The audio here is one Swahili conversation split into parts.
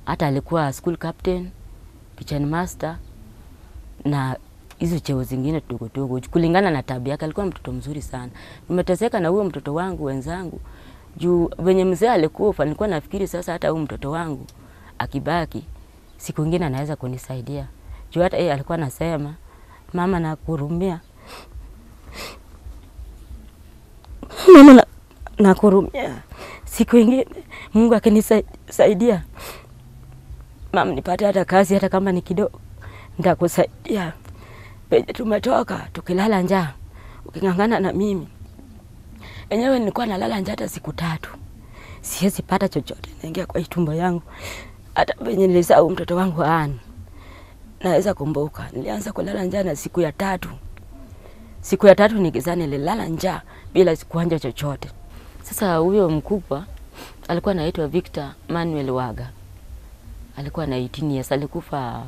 Hata alikuwa school captain, kitchen master na hizo cheo zingine tudogo kulingana na tabia yake. Alikuwa mtoto mzuri sana. Nimeteseka na huyo mtoto wangu wenzangu. Juu venye mzee alikufa nilikuwa nafikiri sasa hata huyo mtoto wangu akibaki siku nyingine anaweza kunisaidia. Juu hata yeye alikuwa anasema mama nakuhurumia. Mama nakuhurumia. Siku nyingine Mungu akinisaidia mama nipate hata kazi hata kama ni kidogo nitakusaidia. Penye tumetoka tukilala njaa ukingangana na mimi. Enyewe nilikuwa nalala njaa hata siku 3. Siwezi pata chochote naingia kwa tumbo yangu. Hata penye nilisahau mtoto wangu Ann. Naweza kumbuka nilianza kulala njaa na siku ya 3. Siku ya 3 nikizani nililala njaa bila kuanja chochote. Sasa huyo mkubwa alikuwa anaitwa Victor Manuel Waga. Alikuwa na 18 years, alikufa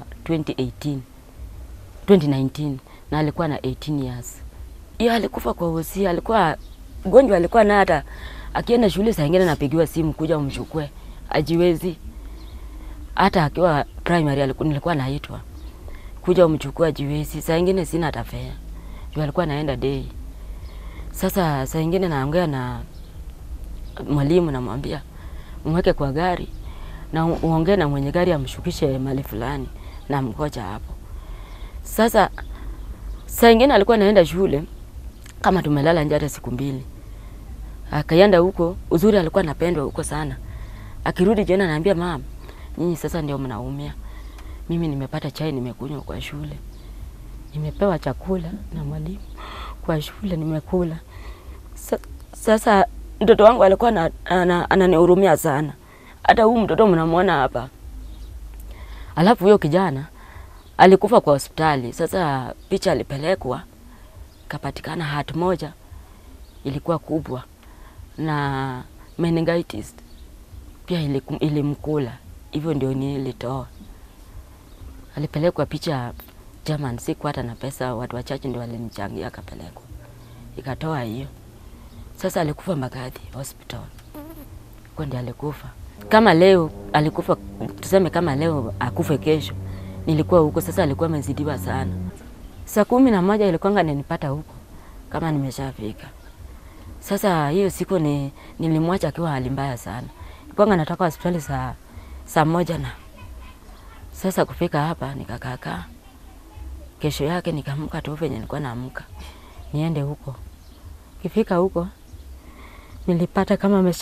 2019 na alikuwa na 18 years. Yeye alikufa kwa usia, alikuwa gonjwa, alikuwa na hata akienda shule saa nyingine anapigiwa simu kuja umchukue, ajiwezi. Hata akiwa primary nilikuwa naitwa kuja umchukue, ajiwezi. Saa nyingine sina hata fare. Yeye alikuwa anaenda day. Sasa saa nyingine naongea na mwalimu namwambia mweke kwa gari na uongee na mwenye gari amshukishe mahali fulani na mkoja hapo. Sasa saa nyingine alikuwa anaenda shule kama tumelala njaa siku 2. Akaenda huko, uzuri alikuwa anapendwa huko sana. Akirudi jioni ananiambia mama, nyinyi sasa ndio mnaumia. Mimi nimepata chai nimekunywa kwa shule. Nimepewa chakula na mwalimu kwa shule nimekula. Sasa mtoto wangu alikuwa ananihurumia sana. Hata huyu mtoto mnamuona hapa. Alafu huyo kijana alikufa kwa hospitali. Sasa picha alipelekwa kapatikana heart moja ilikuwa kubwa na meningitis pia ilimkula. Hivyo ndio nilitoa. Alipelekwa picha German, siku hata na pesa, watu wachache ndio walinichangia akapelekwa. Ikatoa hiyo. Sasa alikufa Mbagathi hospital. Kwa ndio alikufa. Kama leo alikufa, tuseme kama leo akufe kesho. Nilikuwa huko, sasa alikuwa amezidiwa sana. Saa 11 ilikuwa ananipata huko kama nimeshafika. Sasa hiyo siku nilimwacha akiwa hali mbaya sana. Ilikuwa anatoka hospitali saa 1 na. Sasa kufika hapa nikakaa. Kesho yake nikaamka tu venye nilikuwa naamka. Niende huko. Kifika huko nilipata kama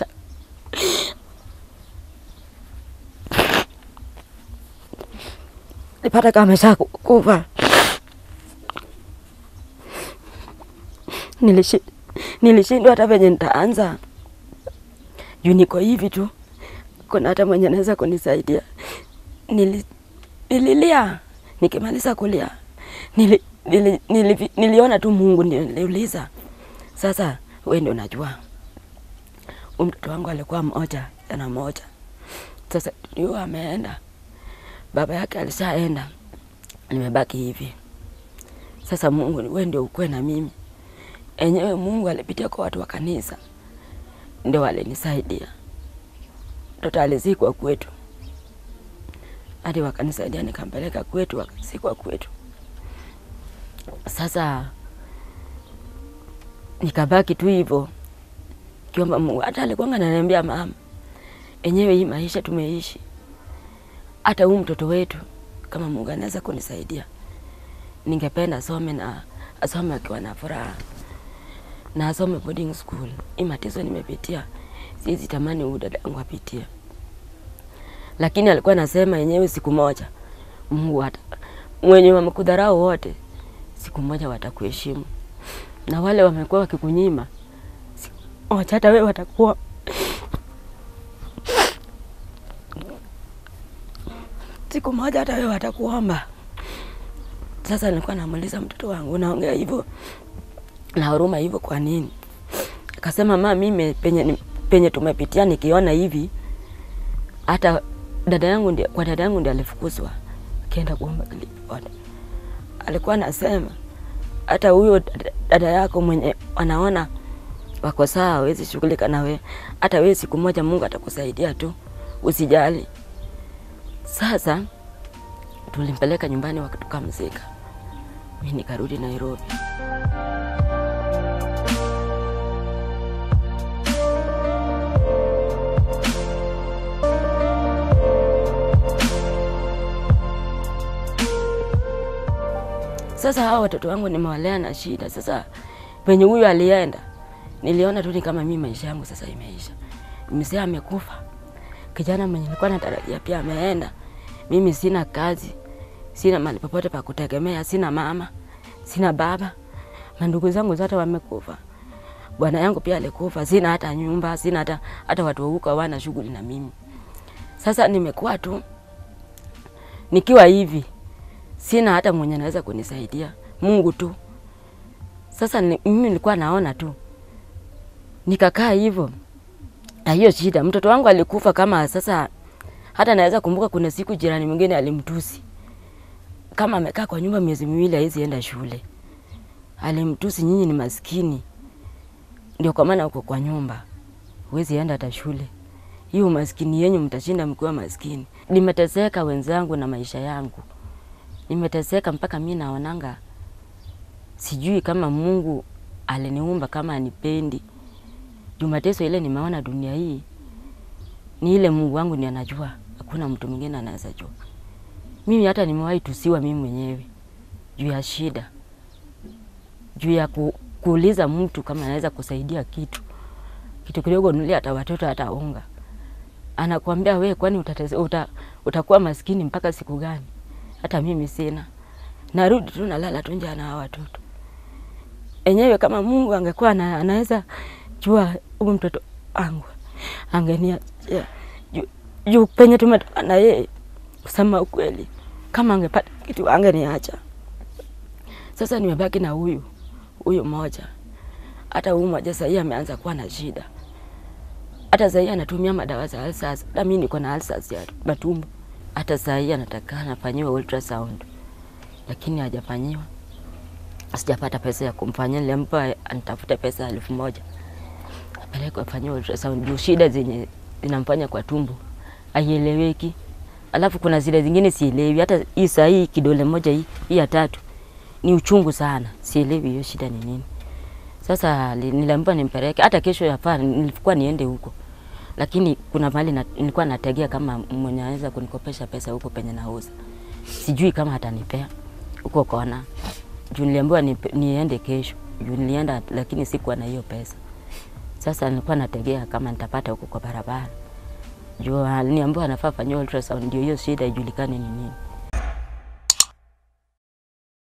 nilipata kama kufa. Nilishindwa hata venye nitaanza. Juu niko hivi tu. Kuna hata mwenye anaweza kunisaidia. Nililia. Nikimaliza kulia. Niliona tu Mungu, niliuliza. Sasa wewe ndio unajua. Mtoto wangu alikuwa mmoja, ana mmoja. Sasa ndio ameenda. Baba yake alishaenda. Nimebaki hivi. Sasa Mungu wewe ndio ukwe na mimi. Enyewe Mungu alipitia kwa watu wa kanisa. Ndio walinisaidia. Mtoto alizikwa kwetu. Hadi wakanisaidia nikampeleka kwetu, wakazikwa kwetu. Sasa nikabaki tu hivyo. Kiomba Mungu. Hata alikuwa ananiambia mama, enyewe hii maisha tumeishi. Hata huyu mtoto wetu kama Mungu anaweza kunisaidia. Ningependa asome akiwa na furaha. Na asome boarding school. Hii mateso nimepitia. Siwezi tamani huyu dada yangu apitie. Lakini alikuwa anasema yenyewe siku moja Mungu hata mwenye wamekudharau wote siku moja watakuheshimu. Na wale wamekuwa wakikunyima hata wewe watakuwa. Siku moja hata wewe watakuomba. Sasa nilikuwa namuuliza mtoto wangu, naongea hivyo na huruma hivyo kwa nini? Akasema mama, mimi penye tumepitia nikiona hivi, hata dada yangu ndiye alifukuzwa akaenda kuomba Clifford. Alikuwa anasema hata huyo dada yako mwenye wanaona wako sawa hawezi shughulika na wewe, hata wewe siku moja Mungu atakusaidia tu, usijali. Sasa tulimpeleka nyumbani tukamzika. Mimi nikarudi Nairobi. Sasa hao watoto wangu nimewalea na shida. Sasa penye huyu alienda, niliona tu ni kama mimi maisha yangu sasa imeisha. Mzee amekufa. Kijana mwenye nilikuwa natarajia pia ameenda. Mimi sina kazi. Sina mahali popote pa kutegemea, sina mama, sina baba. Mandugu zangu zote wamekufa. Bwana yangu pia alikufa, sina hata nyumba, sina hata watu huko hawana shughuli na mimi. Sasa nimekuwa tu nikiwa hivi. Sina hata mwenye anaweza kunisaidia. Mungu tu. Sasa mimi nilikuwa naona tu. Nikakaa hivyo. Na hiyo shida, mtoto wangu alikufa kama sasa hata naweza kumbuka kuna siku jirani mwingine alimtusi. Kama amekaa kwa nyumba miezi miwili haizi enda shule. Alimtusi, nyinyi ni maskini. Ndio kwa maana uko kwa nyumba. Huwezi enda hata shule. Hiyo maskini yenu mtashinda mkiwa maskini. Nimeteseka wenzangu na maisha yangu. Nimeteseka mpaka mimi naonanga sijui kama Mungu aliniumba kama anipendi. Mateso ile nimeona dunia hii ni ile Mungu wangu ndiye anajua. Hakuna mtu mwingine anaweza jua. Mimi hata nimewahi tusiwa mimi mwenyewe juu ya shida. Juu ya kuuliza mtu kama anaweza kusaidia kitu. Kitu kidogo nulia hata watoto hata unga. Anakuambia wewe kwani utakuwa maskini mpaka siku gani? Hata mimi sina. Narudi tu nalala tu njaa na hawa watoto. Enyewe kama Mungu angekuwa anaweza jua huyu mtoto wangu angenia juu penye tumetoka na yeye, kusema ukweli kama angepata kitu angeniacha. Sasa nimebaki na huyu mmoja. Hata huyu mmoja sasa ameanza kuwa na shida. Hata sasa anatumia madawa za ulcers. Na mimi niko na ulcers ya matumbo. Hata sasa anataka afanyiwe ultrasound. Lakini hajafanyiwa. Sijapata pesa ya kumfanyia, nilimpa anitafuta pesa 1000. Apeleke afanyiwe ultrasound juu shida zenye zinamfanya kwa tumbo haieleweki. Alafu kuna zile zingine sielewi, hata hii saa hii kidole moja hii ya 3 ni uchungu sana. Sielewi hiyo shida ni nini. Sasa nilimpa nimpeleke, hata kesho yafaa nilikuwa niende huko. Lakini kuna mahali nilikuwa nategea kama mwenye anaweza kunikopesha pesa huko penye nauza. Sijui kama atanipea huko kona. Juu niliambiwa niende kesho. Juu nilienda lakini sikuwa na hiyo pesa. Sasa nilikuwa nategea kama nitapata huko kwa barabara. Juu niliambiwa nafaa fanywe ultrasound ndio hiyo shida ijulikane ni nini.